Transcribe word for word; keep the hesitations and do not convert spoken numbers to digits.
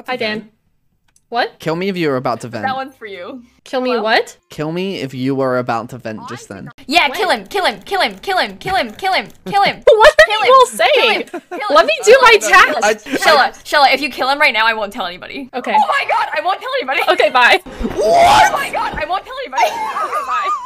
about to Hi, vent. Dan. What? Kill me if you were about to vent. That one's for you. Kill me Hello? what? Kill me if you were about to vent just then. Yeah, kill him, kill him, kill him, kill him, kill him, kill him, kill him. What are Kill you all him. saying? Kill him. Let me do my task. I- Shella, Shella, if you kill him right now, I won't tell anybody. Okay. Oh my god, I won't tell anybody. Okay, bye. Oh my god, I won't tell anybody. Okay, bye.